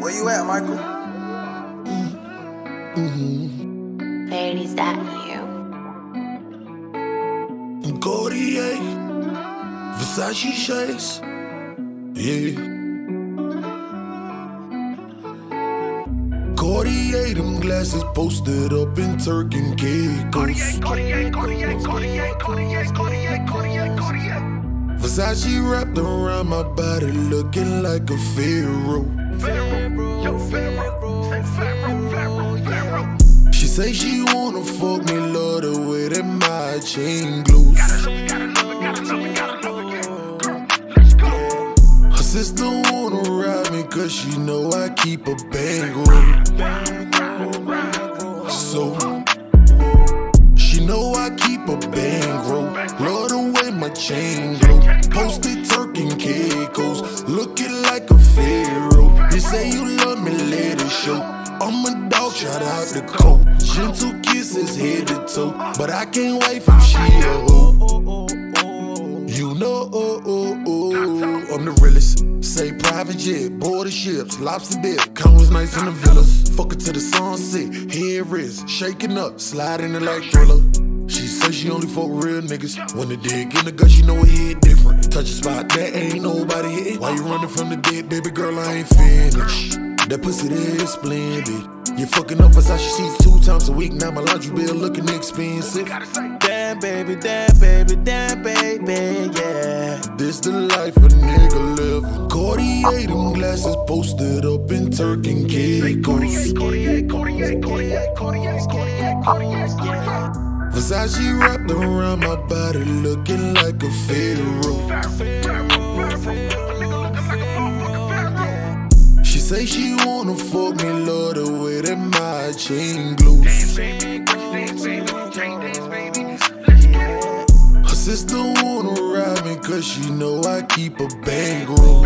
Where you at, Michael? Ladies, that you. Cartier, Versace shades, yeah. Cartier, them glasses posted up in Turk and Caicos. Versace wrapped around my body, looking like a pharaoh. She say she wanna fuck me, love the way that my chain glows. Her sister wanna ride me cause she know I keep a bankroll. So she know I keep a bankroll. Love the way my chain glow. Posted Turk and Caicos, looking like a pharaoh. You say you love me, let it show. I'm a dog, shout out the coat. Gentle kisses head to toe, but I can't wait if she a hoe. You know, I'm the realest. Say private jet, border ships, lobster dip, countless nights in the villas. Fuck her to the sunset, head wrist, shaking up, sliding it like Thriller. She say she only fuck real niggas. When the dick in the gut, she know it hit different. Touch a spot that ain't nobody hitting. Why you running from the dead, baby girl? I ain't finished. That pussy there is splendid. You fucking up Versace sheets 2 times a week. Now my laundry bill looking expensive. Damn baby, damn baby, damn baby, yeah. This the life a nigga living. Cartier, them glasses posted up in Turk and Caicos. Versace wrapped around my body, looking like a pharaoh. She say she wanna fuck me, love the way that my chain glows. Her sister wanna ride me cause she know I keep a bankroll.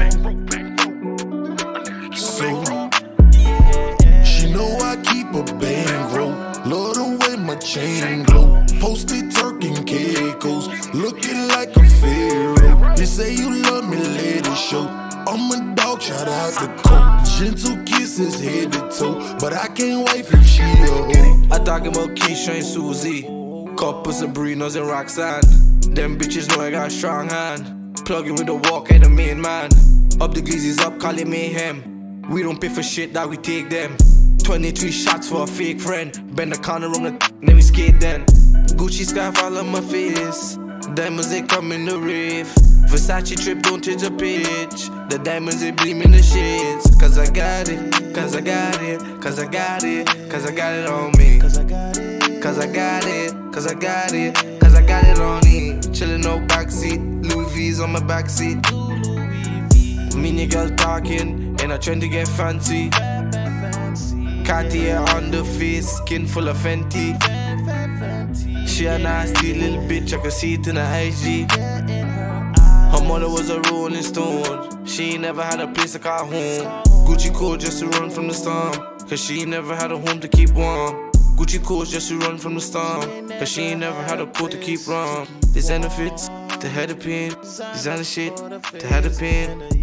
So she know I keep a bankroll. Love the way my chain glow. Posted Turk and Caicos, looking like a pharaoh. You say you love me, let it show. I'm a dog, shout out the coat. Gentle kisses head to toe, but I can't wait if she a hoe. I talk about Keisha and Susie, couple Sabrinas and Roxanne. Them bitches know I got a strong hand. Plugging with the walk and the main man. Up the glizzies up, call it mayhem. We don't pay for shit that we take them. 23 shots for a fake friend. Bend the corner on the then we skate then. Gucci scarf all on my face. Diamonds they come in the rave. Versace trip don't change a page. The diamonds they gleam in the shades. Cause I got it, cause I got it, cause I got it, cause I got it on me. Cause I got it, cause I got it, cause I got it, cause I got it on me. Chillin' no backseat, Louis V's on my backseat. Me and your girl talking, and I trying to get fancy. Cartier on the face, skin full of Fenty. She a nasty little bitch, I can see it in her IG. Her mother was a rolling stone. She ain't never had a place to call home. Gucci coat just to run from the storm, cause she ain't never had a home to keep warm. Gucci coat just to run from the storm, cause she ain't never had a coat to keep warm. Designer fits, to have the pin. Designer shit, to have the pin.